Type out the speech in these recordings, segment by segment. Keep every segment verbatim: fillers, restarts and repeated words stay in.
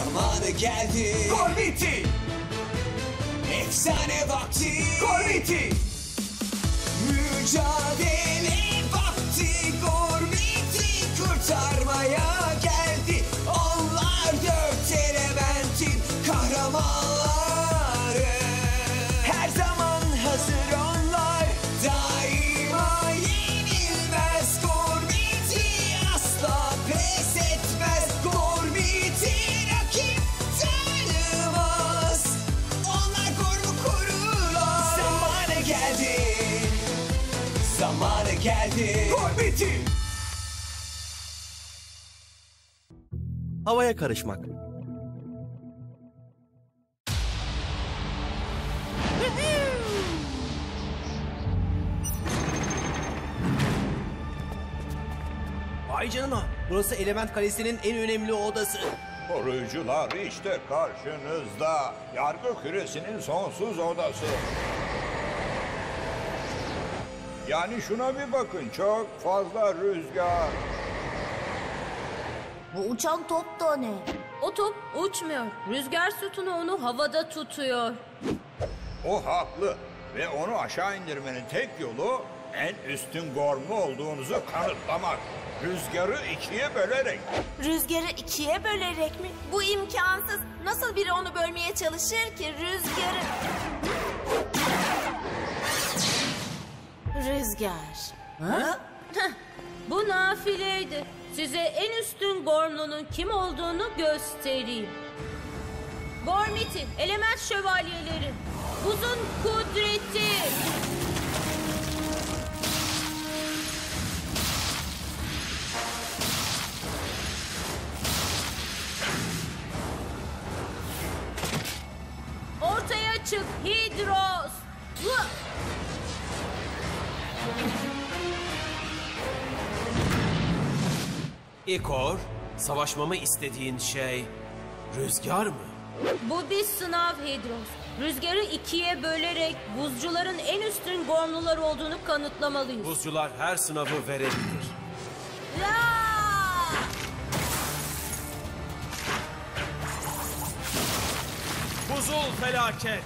Zamanı geldi. Gormiti! Efsane vakti. Gormiti! Mücadele vakti. Gormiti kurtarmaya geldi. Onlar dört elementin kahramanları. Her zaman hazır onlar. Daima yenilmez. Gormiti asla pes etmez. Gormiti rakip tanımaz. Onlar Gorm'u korurlar. Zamanı geldi. Zamanı geldi. Gormiti! Havaya karışmak. Vay canına. Burası Element Kalesi'nin en önemli odası. Koruyucular işte karşınızda. Yargı küresinin sonsuz odası. Yani şuna bir bakın, çok fazla rüzgar. Bu uçan top da ne? O top uçmuyor. Rüzgar sütunu onu havada tutuyor. O haklı ve onu aşağı indirmenin tek yolu en üstün Gormlu olduğunuzu kanıtlamak. Rüzgarı ikiye bölerek. Rüzgarı ikiye bölerek mi? Bu imkansız. Nasıl biri onu bölmeye çalışır ki rüzgarı? Rüzgar. Ha? Bu nafileydi. Size en üstün Gormlu'nun kim olduğunu göstereyim. Gormiti, element şövalyeleri. Buzun kudreti. Ortaya çık Hidros. Hı! İkor, savaşmamı istediğin şey rüzgar mı? Bu bir sınav Hidros. Rüzgarı ikiye bölerek buzcuların en üstün Gormlular olduğunu kanıtlamalıyız. Buzcular her sınavı verebilir. Ya! Buzul felaket.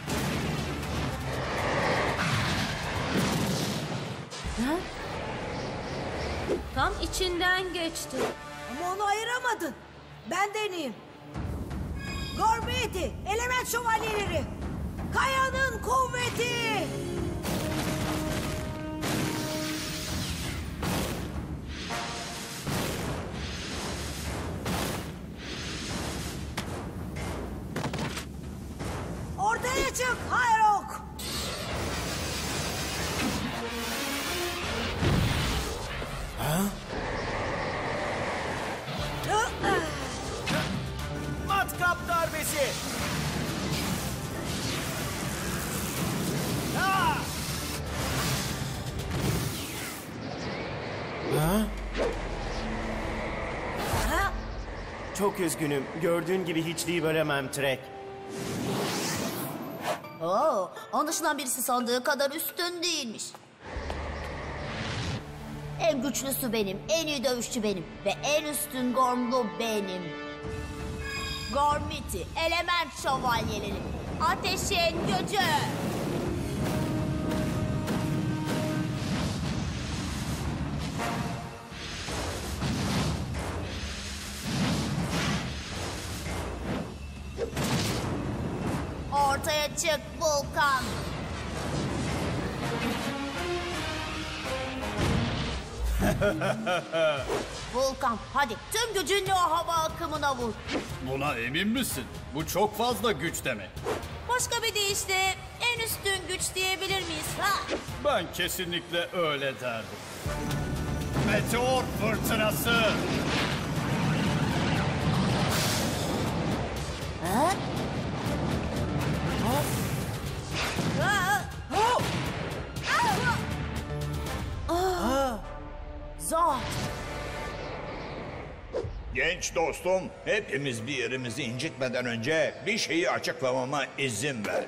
Tam içinden geçti. Ama onu ayıramadın. Ben deneyeyim. Gormiti, element şövalyeleri. Kayanın kuvveti. Ortaya çık Hayrok. Matkap darbesi! Ha! Çok üzgünüm. Gördüğün gibi hiçliği bölemem Trek. Oo, anlaşılan birisi sandığı kadar üstün değilmiş. En güçlüsü benim, en iyi dövüşçü benim ve en üstün Gormlu benim. Gormiti, element şövalyeleri, ateşin gücü. Ortaya çık Vulkan. Vulkan, hadi tüm gücünle o hava akımına vur. Buna emin misin? Bu çok fazla güç demek. Başka bir deyişle en üstün güç diyebilir miyiz? Ha? Ben kesinlikle öyle derdim. Meteor fırtınası! Ha? Ha? Ha? Ah! Zor. Genç dostum, hepimiz bir yerimizi incitmeden önce bir şeyi açıklamama izin ver.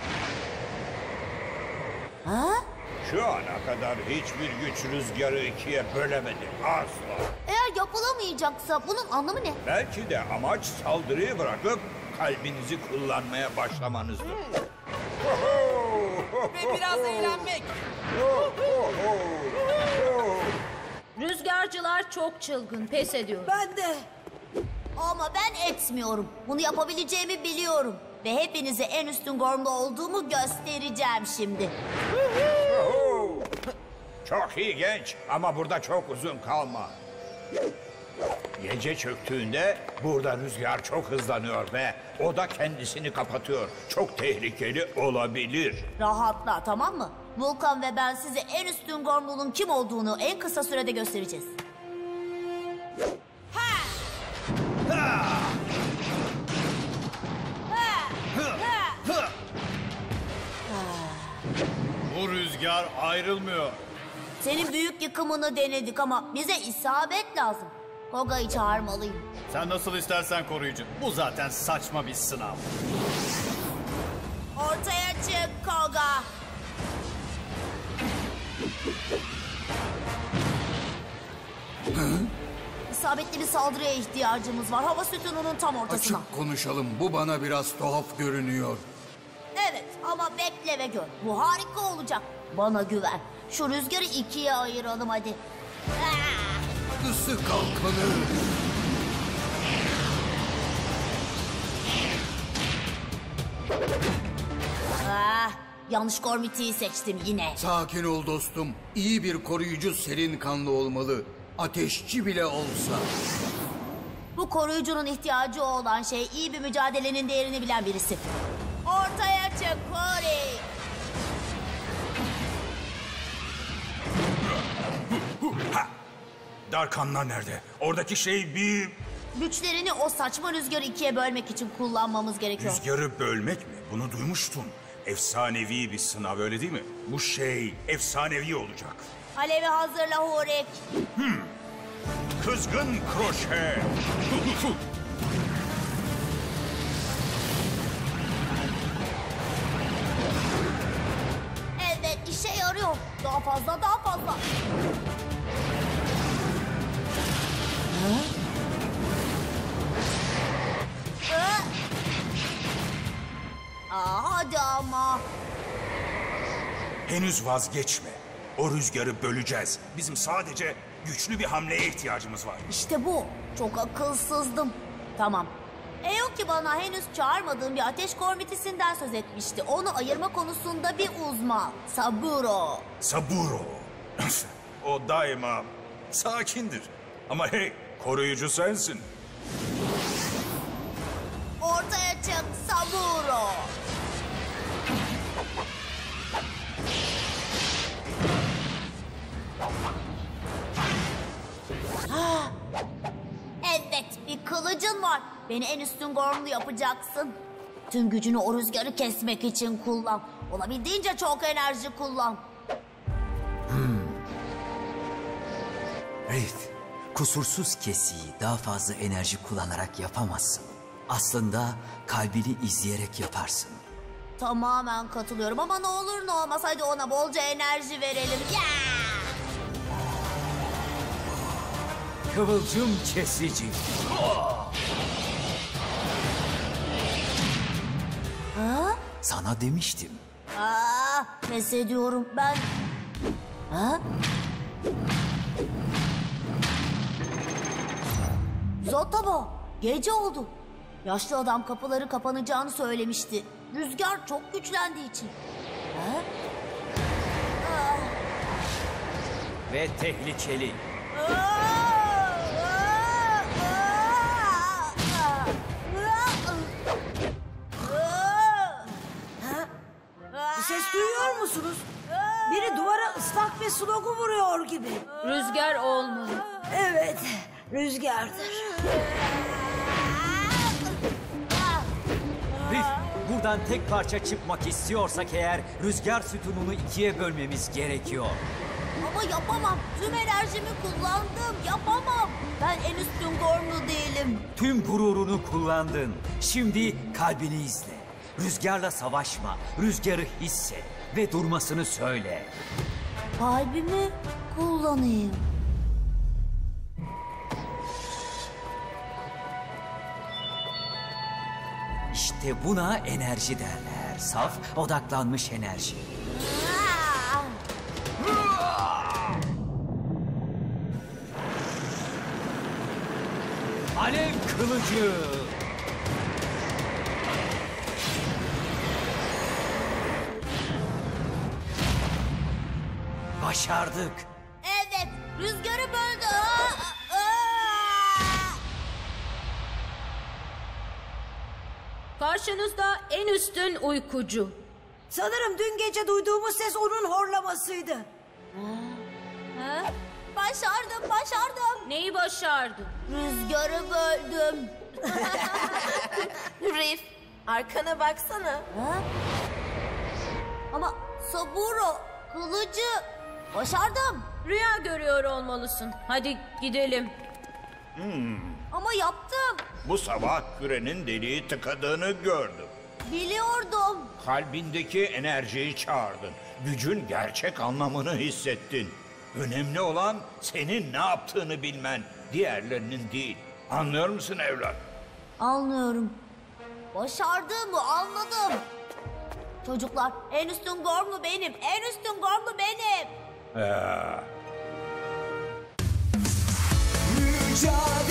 Ha? Şu ana kadar hiçbir güç rüzgarı ikiye bölemedi asla. Eğer yapmak yapılamayacaksa bunun anlamı ne? Belki de amaç saldırıyı bırakıp kalbinizi kullanmaya başlamanızdır. Ve biraz eğlenmek. Rüzgarcılar çok çılgın, pes ediyor. Ben de. Ama ben etmiyorum. Bunu yapabileceğimi biliyorum. Ve hepinize en üstün gormlu olduğumu göstereceğim şimdi. Çok iyi genç ama burada çok uzun kalma. Gece çöktüğünde burada rüzgar çok hızlanıyor ve o da kendisini kapatıyor. Çok tehlikeli olabilir. Rahatla, tamam mı? Vulkan ve ben size en üstün gormlunun kim olduğunu en kısa sürede göstereceğiz. Bu rüzgar ayrılmıyor. Senin büyük yıkımını denedik ama bize isabet lazım. Koga'yı çağırmalıyım. Sen nasıl istersen koruyucu. Bu zaten saçma bir sınav. Ortaya çık Koga. İsabetli bir saldırıya ihtiyacımız var. Hava sütununun tam ortasına. Açık konuşalım. Bu bana biraz tuhaf görünüyor. Evet ama bekle ve gör. Bu harika olacak. Bana güven. Şu rüzgarı ikiye ayıralım hadi. Isı kalkanı. Ah, yanlış Gormiti'yi seçtim yine. Sakin ol dostum. İyi bir koruyucu serin kanlı olmalı. Ateşçi bile olsa. Bu koruyucunun ihtiyacı olan şey iyi bir mücadelenin değerini bilen birisi. Ortaya çık Kori. Darkanlar nerede? Oradaki şey bir... Güçlerini o saçma rüzgarı ikiye bölmek için kullanmamız gerekiyor. Rüzgarı bölmek mi? Bunu duymuştum. Efsanevi bir sınav, öyle değil mi? Bu şey efsanevi olacak. Alevi hazırla Hurik. Hmm. Kızgın kroşe. Evet, işe yarıyor. Daha fazla, daha fazla. Ha? Ha? Aa, hadi ama. Henüz vazgeçme. O rüzgarı böleceğiz. Bizim sadece güçlü bir hamleye ihtiyacımız var. İşte bu. Çok akılsızdım. Tamam. Eoki bana henüz çağırmadığım bir ateş gormitisinden söz etmişti. Onu ayırma konusunda bir uzman. Saburo. Saburo. O daima sakindir. Ama hey, koruyucu sensin. Ortaya çık Saburo. Evet, bir kılıcın var. Beni en üstün gormlu yapacaksın. Tüm gücünü o rüzgarı kesmek için kullan. Olabildiğince çok enerji kullan. Hmm. Riff, kusursuz kesiyi daha fazla enerji kullanarak yapamazsın. Aslında kalbini izleyerek yaparsın. Tamamen katılıyorum ama ne olur ne olmaz hadi ona bolca enerji verelim. Yeah! Kıvılcım kesici. Ha? Sana demiştim. Aa, pes ediyorum ben. Ha? Zotabo, gece oldu. Yaşlı adam kapıları kapanacağını söylemişti. Rüzgar çok güçlendiği için. Ha? Aa. Ve tehlikeli. Bir ses duyuyor musunuz? Biri duvara ıslak ve slogu vuruyor gibi. Rüzgar olmalı. Evet, rüzgardır. Riff, buradan tek parça çıkmak istiyorsak eğer rüzgar sütununu ikiye bölmemiz gerekiyor. Ama yapamam. Tüm enerjimi kullandım. Yapamam. Ben en üstün gormlu değilim. Tüm gururunu kullandın. Şimdi kalbini izle. Rüzgarla savaşma. Rüzgarı hisset ve durmasını söyle. Kalbimi kullanayım. İşte buna enerji derler. Saf, odaklanmış enerji. Alev kılıcı. Başardık. Evet, rüzgarı böldü. Aa, aa! Karşınızda en üstün uykucu. Sanırım dün gece duyduğumuz ses onun horlamasıydı. Ha? Başardım, başardım. Neyi başardın? Rüzgarı böldüm. Rif, arkana baksana. Ha? Ama Saburo, kılıcı başardım. Rüya görüyor olmalısın. Hadi gidelim. Ama yaptım. Bu sabah kürenin deliği tıkadığını gördüm. Biliyordum. Kalbindeki enerjiyi çağırdın. Gücün gerçek anlamını hissettin. Önemli olan senin ne yaptığını bilmen, diğerlerinin değil. Anlıyor musun evlat? Anlıyorum. Başardığımı anladım. Çocuklar, en üstün Gormlu benim. En üstün Gormlu benim. Ee, Mücadele